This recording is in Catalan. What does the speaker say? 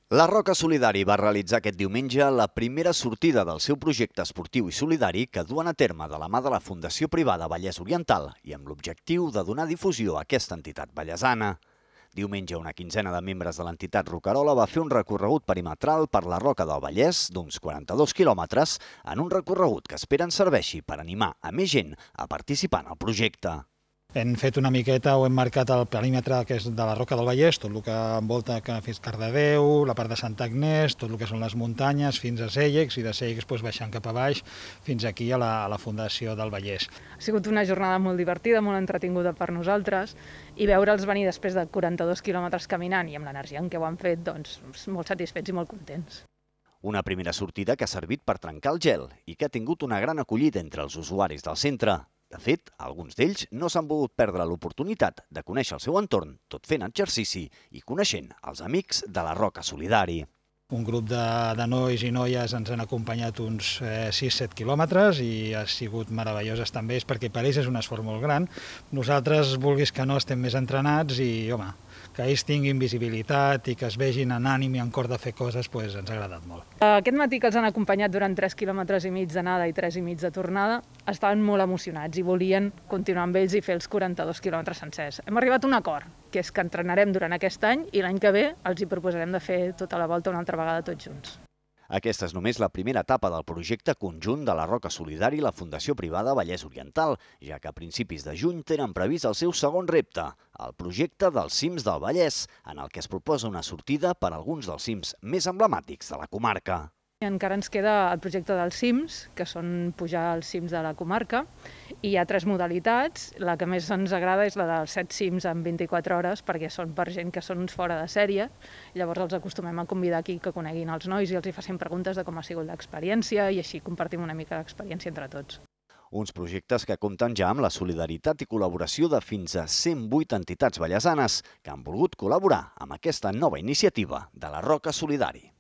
La Roca Solidari va realitzar aquest diumenge la primera sortida del seu projecte esportiu i solidari que duen a terme de la mà de la Fundació Privada Vallès Oriental i amb l'objectiu de donar difusió a aquesta entitat vallesana. Diumenge, una quinzena de membres de l'entitat Rocarola va fer un recorregut perimetral per la Roca del Vallès d'uns 42 quilòmetres en un recorregut que esperen serveixi per animar a més gent a participar en el projecte. Hem fet una miqueta, o hem marcat el perímetre que és de la Roca del Vallès, tot el que envolta fins Cardedeu, la part de Sant Agnès, tot el que són les muntanyes, fins a Cèllex, i de Cèllex baixant cap a baix fins aquí a la Fundació del Vallès. Ha sigut una jornada molt divertida, molt entretinguda per nosaltres, i veure'ls venir després de 42 quilòmetres caminant i amb l'energia en què ho han fet, doncs molt satisfets i molt contents. Una primera sortida que ha servit per trencar el gel i que ha tingut una gran acollida entre els usuaris del centre. De fet, alguns d'ells no s'han volgut perdre l'oportunitat de conèixer el seu entorn, tot fent exercici i coneixent els amics de la Roca Solidari. Un grup de nois i noies ens han acompanyat uns 6-7 quilòmetres i ha sigut meravellós també, perquè per ells és un esforç molt gran. Nosaltres, vulguis que no, estem més entrenats i, home, que ells tinguin visibilitat i que es vegin en ànim i en cor de fer coses, ens ha agradat molt. Aquest matí que els han acompanyat durant 3 quilòmetres i mig d'anada i 3 i mig de tornada, estaven molt emocionats i volien continuar amb ells i fer els 42 quilòmetres sencers. Hem arribat a un acord, que és que entrenarem durant aquest any i l'any que ve els hi proposarem de fer tota la volta una altra vegada tots junts. Aquesta és només la primera etapa del projecte conjunt de la Roca Solidari i la Fundació Privada Vallès Oriental, ja que a principis de juny tenen previst el seu segon repte, el projecte dels cims del Vallès, en el que es proposa una sortida per a alguns dels cims més emblemàtics de la comarca. Encara ens queda el projecte dels cims, que són pujar als cims de la comarca, i hi ha 3 modalitats. La que més ens agrada és la dels 7 cims en 24 hores, perquè són per gent que són fora de sèrie. Llavors els acostumem a convidar aquí que coneguin els nois i els hi facin preguntes de com ha sigut l'experiència i així compartim una mica l'experiència entre tots. Uns projectes que compten ja amb la solidaritat i col·laboració de fins a 108 entitats vallesanes que han volgut col·laborar amb aquesta nova iniciativa de la Roca Solidari.